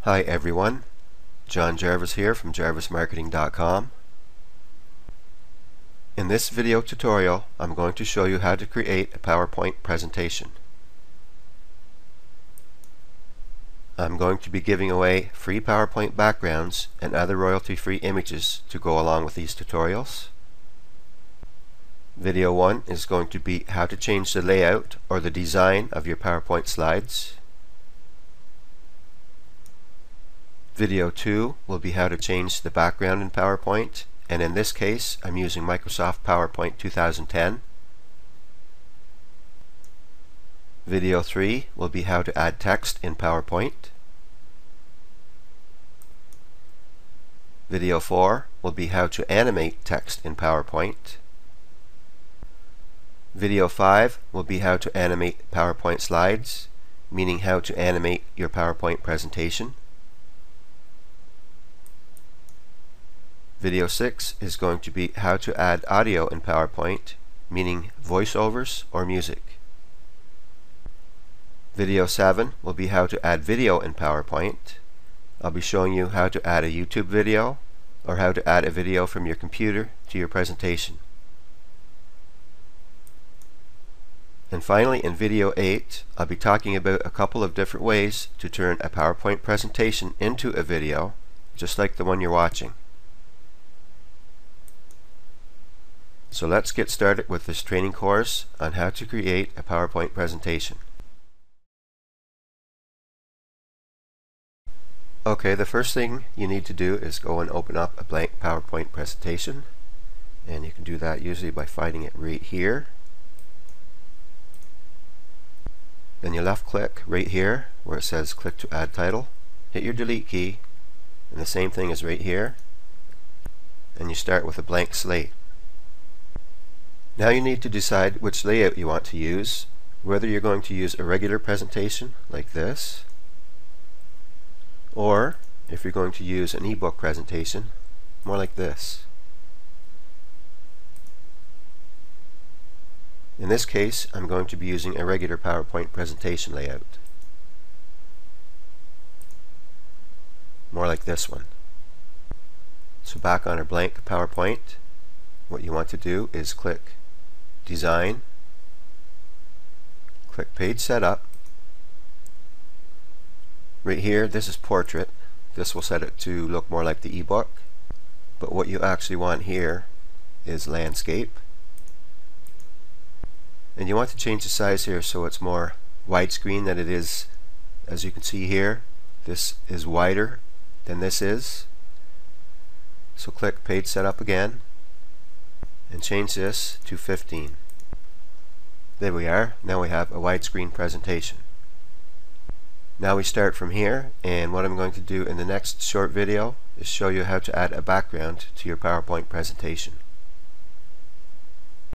Hi everyone, Jarvis here from jarvismarketing.com. In this video tutorial, I'm going to show you how to create a PowerPoint presentation. I'm going to be giving away free PowerPoint backgrounds and other royalty-free images to go along with these tutorials. Video 1 is going to be how to change the layout or the design of your PowerPoint slides. Video 2 will be how to change the background in PowerPoint, and in this case I'm using Microsoft PowerPoint 2010. Video 3 will be how to add text in PowerPoint. Video 4 will be how to animate text in PowerPoint. Video 5 will be how to animate PowerPoint slides, meaning how to animate your PowerPoint presentation. Video 6 is going to be how to add audio in PowerPoint, meaning voiceovers or music. Video 7 will be how to add video in PowerPoint. I'll be showing you how to add a YouTube video or how to add a video from your computer to your presentation. And finally, in video 8, I'll be talking about a couple of different ways to turn a PowerPoint presentation into a video, just like the one you're watching. So let's get started with this training course on how to create a PowerPoint presentation. Okay, the first thing you need to do is go and open up a blank PowerPoint presentation, and you can do that usually by finding it right here. Then you left click right here where it says click to add title, hit your delete key, and the same thing is right here, and you start with a blank slate. Now you need to decide which layout you want to use, whether you're going to use a regular presentation like this, or if you're going to use an ebook presentation, more like this. In this case, I'm going to be using a regular PowerPoint presentation layout, more like this one. So back on our blank PowerPoint, what you want to do is click Design, click Page Setup. Right here, this is Portrait. This will set it to look more like the ebook, but what you actually want here is Landscape. And you want to change the size here so it's more widescreen than it is. As you can see here, this is wider than this is. So click Page Setup again and change this to 15. There we are. Now we have a widescreen presentation. Now we start from here, and what I'm going to do in the next short video is show you how to add a background to your PowerPoint presentation.